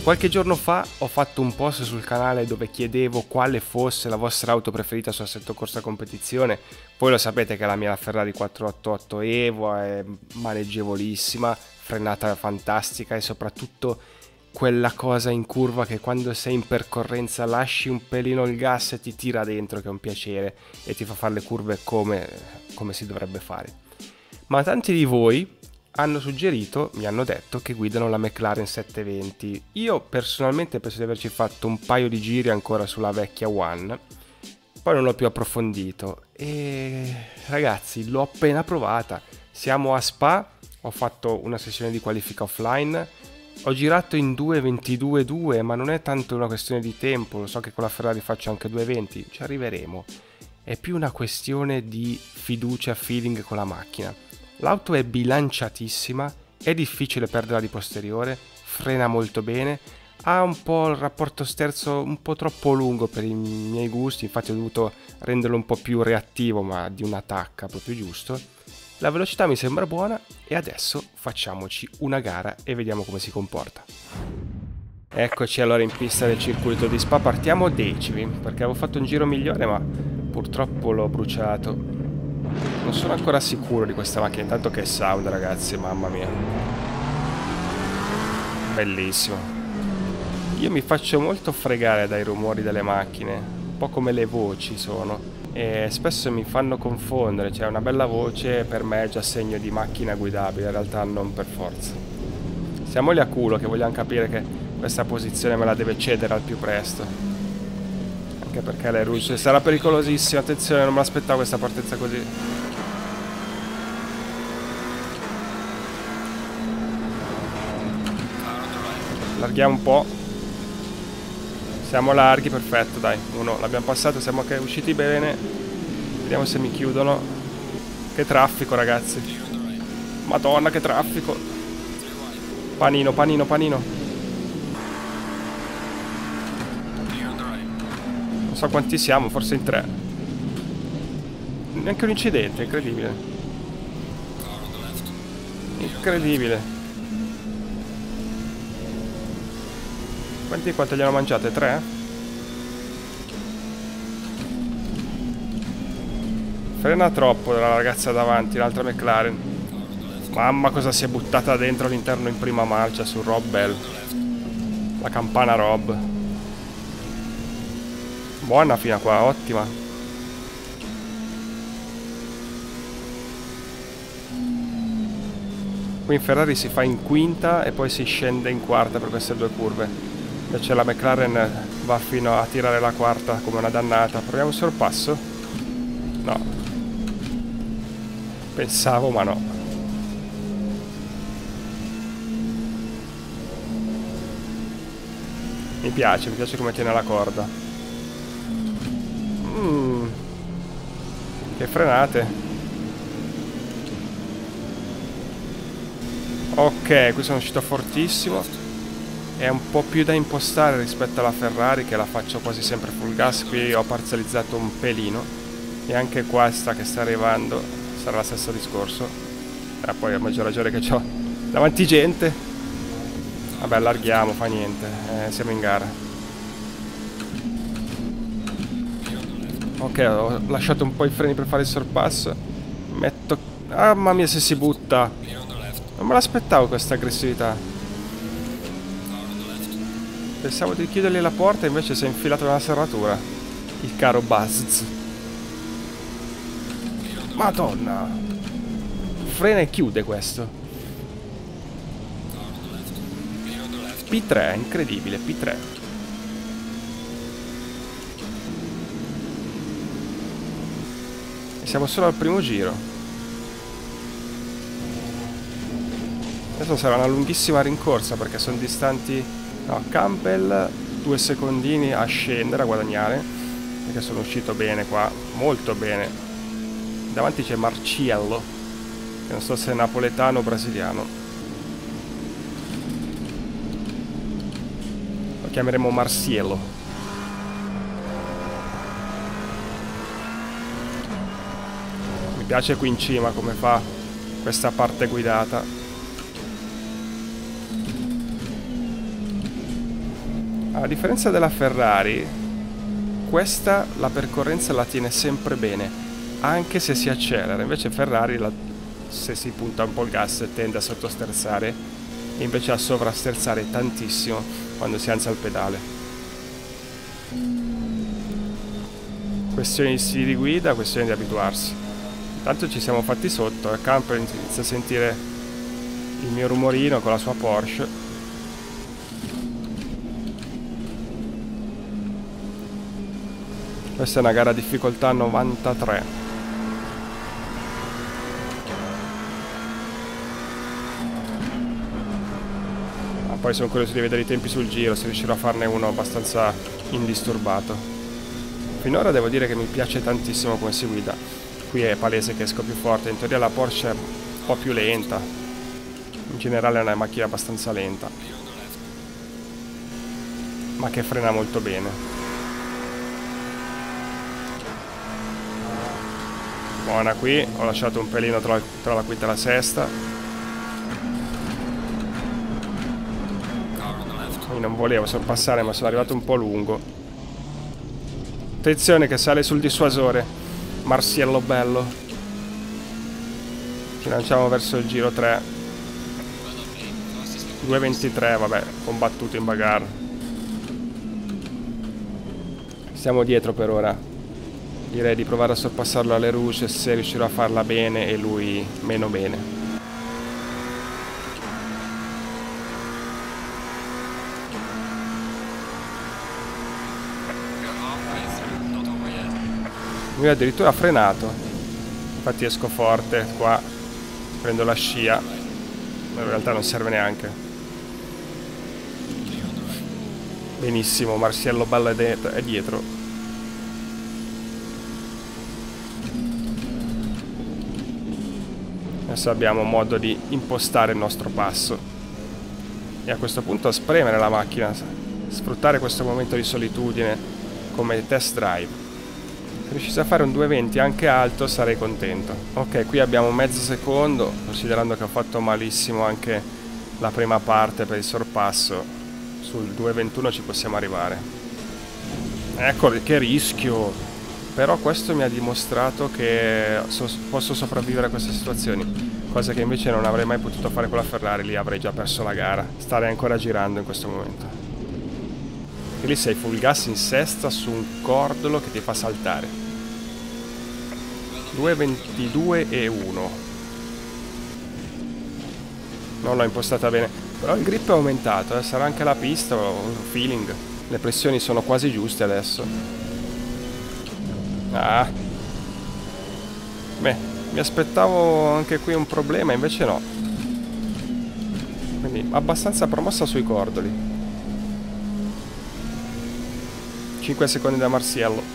Qualche giorno fa ho fatto un post sul canale dove chiedevo quale fosse la vostra auto preferita su assetto corsa competizione. Voi lo sapete che la mia Ferrari 488 Evo è maneggevolissima, frenata fantastica e soprattutto quella cosa in curva che quando sei in percorrenza lasci un pelino il gas e ti tira dentro, che è un piacere e ti fa fare le curve come si dovrebbe fare. Ma tanti di voi mi hanno detto che guidano la McLaren 720. Io personalmente penso di averci fatto un paio di giri ancora sulla vecchia One, poi non l'ho più approfondito e ragazzi l'ho appena provata. Siamo a Spa, ho fatto una sessione di qualifica offline, ho girato in 2.22.2, ma non è tanto una questione di tempo, lo so che con la Ferrari faccio anche 2.20, ci arriveremo, è più una questione di fiducia, feeling con la macchina. L'auto è bilanciatissima, è difficile perderla di posteriore, frena molto bene, ha un po' il rapporto sterzo un po' troppo lungo per i miei gusti, infatti ho dovuto renderlo un po' più reattivo, ma di una tacca proprio giusto. La velocità mi sembra buona e adesso facciamoci una gara e vediamo come si comporta. Eccoci allora in pista del circuito di Spa, partiamo decimi, perché avevo fatto un giro migliore ma purtroppo l'ho bruciato. Non sono ancora sicuro di questa macchina, intanto che sound ragazzi, mamma mia. Bellissimo. Io mi faccio molto fregare dai rumori delle macchine, un po' come le voci sono, e spesso mi fanno confondere, cioè una bella voce per me è già segno di macchina guidabile, in realtà non per forza. Siamo lì a culo che vogliamo capire che questa posizione me la deve cedere al più presto. Anche perché le Rouge sarà pericolosissima, attenzione, non me l'aspettavo questa partenza così. Allarghiamo un po'. Siamo larghi, perfetto, dai. Uno, l'abbiamo passato, siamo anche usciti bene. Vediamo se mi chiudono. Che traffico, ragazzi. Madonna, che traffico. Panino, panino, panino. Non so quanti siamo, forse in 3. Neanche un incidente, incredibile. Incredibile. Quante gliene ho mangiate? 3? Frena troppo la ragazza davanti, l'altra McLaren. Mamma cosa si è buttata dentro all'interno in prima marcia su Rob Bell. La campana Rob. Buona fino a qua, ottima. Qui in Ferrari si fa in quinta e poi si scende in quarta per queste due curve. Invece la McLaren va fino a tirare la quarta come una dannata. Proviamo il sorpasso? No. Pensavo, ma no. Mi piace come tiene la corda. Che frenate. Ok, qui sono uscito fortissimo. È un po' più da impostare rispetto alla Ferrari, che la faccio quasi sempre full gas. Qui ho parzializzato un pelino. E anche questa che sta arrivando sarà lo stesso discorso. Poi a maggior ragione che c'ho davanti gente. Vabbè, allarghiamo, fa niente. Siamo in gara. Ok, ho lasciato un po' i freni per fare il sorpasso. Metto... Ah, mamma mia se si butta. Non me l'aspettavo questa aggressività. Pensavo di chiudergli la porta, invece si è infilato nella serratura. Il caro Buzz. Madonna. Frena e chiude questo. P3, incredibile, P3. E siamo solo al primo giro. Adesso sarà una lunghissima rincorsa perché sono distanti... No, Campbell 2 secondini a scendere, a guadagnare, perché sono uscito bene qua, molto bene. Davanti c'è Marciello, che non so se è napoletano o brasiliano. Lo chiameremo Marciello. Mi piace qui in cima come fa questa parte guidata. A differenza della Ferrari, questa la percorrenza la tiene sempre bene, anche se si accelera. Invece Ferrari, se si punta un po' il gas, tende a sottosterzare e invece a sovrasterzare tantissimo quando si alza il pedale. Questione di stili di guida, questione di abituarsi. Intanto ci siamo fatti sotto, Camper inizia a sentire il mio rumorino con la sua Porsche. Questa è una gara a difficoltà 93. Ma poi sono curioso di vedere i tempi sul giro, se riuscirò a farne uno abbastanza indisturbato. Finora devo dire che mi piace tantissimo come si guida. Qui è palese che esco più forte, in teoria la Porsche è un po' più lenta. In generale è una macchina abbastanza lenta, ma che frena molto bene. Buona qui, ho lasciato un pelino tra la quinta e la sesta. Io non volevo sorpassare, ma sono arrivato un po' lungo. Attenzione che sale sul dissuasore. Marsiello bello. Ci lanciamo verso il giro 3. 2.23, vabbè, combattuto in bagarre. Siamo dietro per ora. Direi di provare a sorpassarlo alle Rouge se riuscirò a farla bene e lui meno bene. Lui addirittura ha frenato. Infatti esco forte qua, prendo la scia, ma in realtà non serve neanche. Benissimo, Marsiello bello è dietro. Adesso abbiamo modo di impostare il nostro passo e a questo punto spremere la macchina, sfruttare questo momento di solitudine come test drive. Se riuscissi a fare un 220 anche alto sarei contento. Ok, qui abbiamo mezzo secondo, considerando che ho fatto malissimo anche la prima parte per il sorpasso. Sul 221 ci possiamo arrivare. Ecco che rischio! Però questo mi ha dimostrato che posso sopravvivere a queste situazioni, cosa che invece non avrei mai potuto fare con la Ferrari, lì avrei già perso la gara. Starei ancora girando in questo momento. E lì sei full gas in sesta su un cordolo che ti fa saltare. 2.22 e 1. Non l'ho impostata bene, però il grip è aumentato, sarà anche la pista o un feeling. Le pressioni sono quasi giuste adesso. Ah, beh, mi aspettavo anche qui un problema, invece no. Quindi abbastanza promossa sui cordoli. 5 secondi da Marsiello.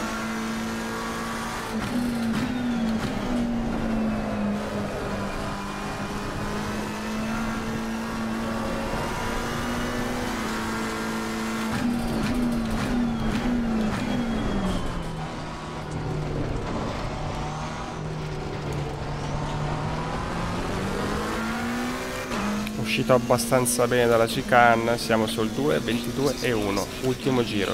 Uscito abbastanza bene dalla chicane, siamo sul 2.22 e 1, ultimo giro.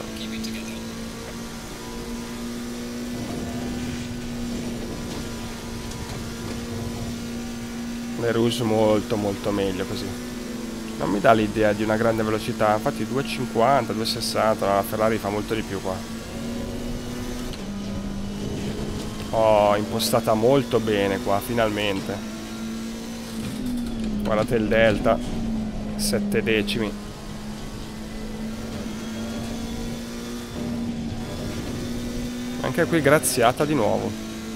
Le Rouge molto meglio così. Non mi dà l'idea di una grande velocità, infatti 2.50, 2.60, la Ferrari fa molto di più qua. Oh, impostata molto bene qua, finalmente. Guardate il delta, 7 decimi. Anche qui graziata di nuovo.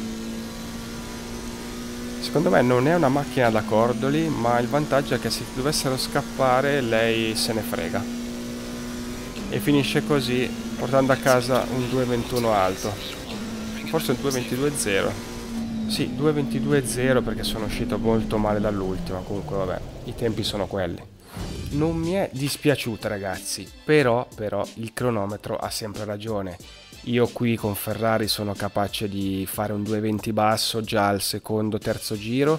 Secondo me non è una macchina da cordoli, ma il vantaggio è che se dovessero scappare lei se ne frega. E finisce così, portando a casa un 2.21 alto. Forse un 2.22.0. Sì, 2.22.0 perché sono uscito molto male dall'ultima, comunque vabbè, i tempi sono quelli. Non mi è dispiaciuta ragazzi, però il cronometro ha sempre ragione. Io qui con Ferrari sono capace di fare un 2.20 basso già al secondo, terzo giro.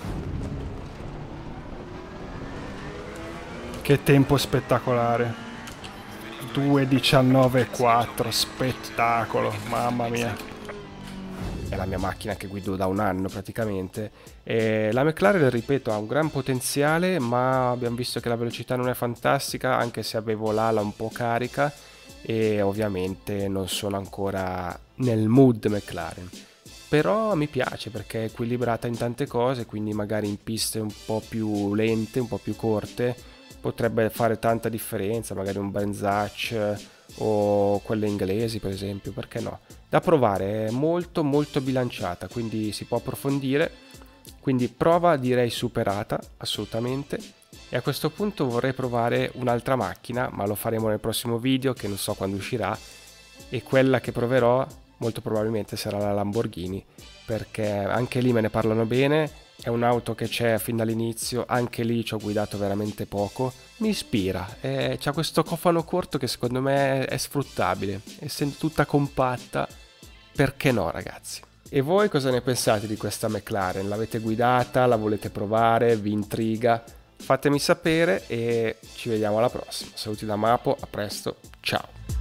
Che tempo spettacolare. 2.19.4, spettacolo, mamma mia. È la mia macchina che guido da un anno praticamente. E la McLaren, ripeto, ha un gran potenziale, ma abbiamo visto che la velocità non è fantastica, anche se avevo l'ala un po' carica e ovviamente non sono ancora nel mood McLaren. Però mi piace perché è equilibrata in tante cose, quindi magari in piste un po' più lente, un po' più corte, potrebbe fare tanta differenza, magari un Brands Hatch o quelle inglesi per esempio, perché no? Da provare, è molto molto bilanciata, quindi si può approfondire, quindi prova direi superata assolutamente. E a questo punto vorrei provare un'altra macchina, ma lo faremo nel prossimo video che non so quando uscirà, e quella che proverò molto probabilmente sarà la Lamborghini, perché anche lì me ne parlano bene, è un'auto che c'è fin dall'inizio, anche lì ci ho guidato veramente poco, mi ispira, c'ha questo cofano corto che secondo me è sfruttabile, essendo tutta compatta, perché no ragazzi? E voi cosa ne pensate di questa McLaren? L'avete guidata? La volete provare? Vi intriga? Fatemi sapere e ci vediamo alla prossima. Saluti da Mapo, a presto, ciao!